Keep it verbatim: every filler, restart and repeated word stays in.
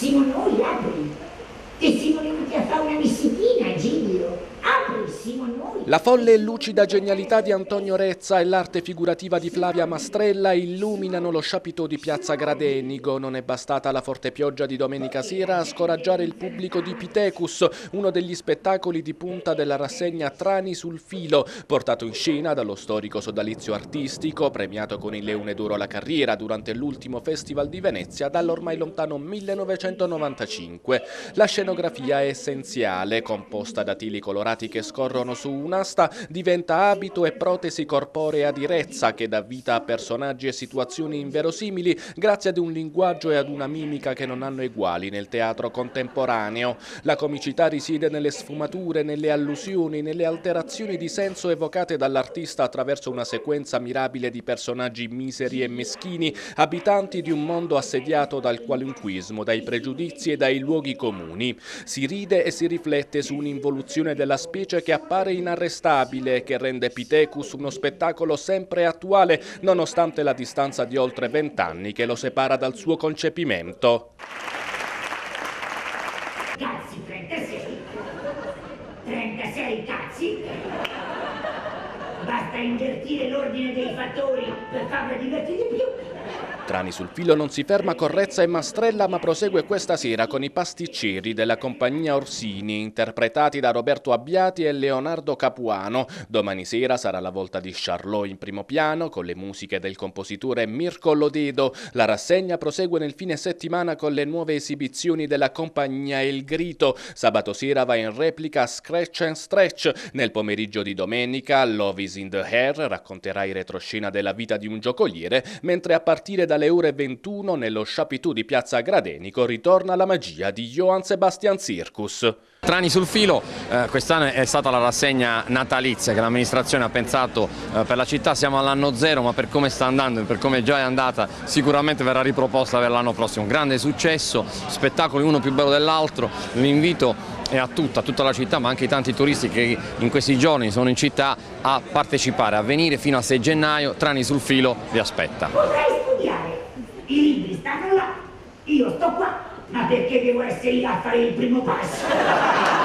siamo noi, apri. Che siamo venuti a fare una visitina, Giglio. Apri, siamo noi. La folle e lucida genialità di Antonio Rezza e l'arte figurativa di Flavia Mastrella illuminano lo Chapiteau di Piazza Gradenigo. Non è bastata la forte pioggia di domenica sera a scoraggiare il pubblico di Pitecus, uno degli spettacoli di punta della rassegna Trani sul filo, portato in scena dallo storico sodalizio artistico, premiato con il Leone d'Oro alla Carriera durante l'ultimo Festival di Venezia dall'ormai lontano millenovecentonovantacinque. La scenografia è essenziale, composta da tili colorati che scorrono su un'asta, diventa abito e protesi corporea di Rezza che dà vita a personaggi e situazioni inverosimili grazie ad un linguaggio e ad una mimica che non hanno eguali nel teatro contemporaneo. La comicità risiede nelle sfumature, nelle allusioni, nelle alterazioni di senso evocate dall'artista attraverso una sequenza mirabile di personaggi miseri e meschini, abitanti di un mondo assediato dal qualunquismo, dai pregiudizi e dai luoghi comuni. Si ride e si riflette su un'involuzione della specie che appare inarrestabile e che rende Pitecus uno spettacolo sempre attuale nonostante la distanza di oltre vent'anni che lo separa dal suo concepimento. Cazzi, trentasei. trentasei cazzi. Basta invertire l'ordine dei fattori per farla divertire di più. Trani sul filo non si ferma con Rezza e Mastrella ma prosegue questa sera con i pasticceri della compagnia Orsini interpretati da Roberto Abbiati e Leonardo Capuano. Domani sera sarà la volta di Charlot in primo piano con le musiche del compositore Mirko Lodedo. La rassegna prosegue nel fine settimana con le nuove esibizioni della compagnia El Grito. Sabato sera va in replica Scratch and Stretch. Nel pomeriggio di domenica Love is in the Air racconterà in retroscena della vita di un giocoliere, mentre a partire dalle ore ventuno nello Chapiteau di Piazza Gradenigo ritorna la magia di Johann Sebastian Circus. Trani sul filo, eh, quest'anno è stata la rassegna natalizia che l'amministrazione ha pensato eh, per la città. Siamo all'anno zero, ma per come sta andando e per come già è andata sicuramente verrà riproposta per l'anno prossimo. Grande successo, spettacoli uno più bello dell'altro. L'invito è a tutta, a tutta la città, ma anche ai tanti turisti che in questi giorni sono in città a partecipare, a venire fino al sei gennaio. Trani sul filo vi aspetta. Vorrei studiare, i libri stanno là, io sto qua, ma perché devo essere io a fare il primo passo?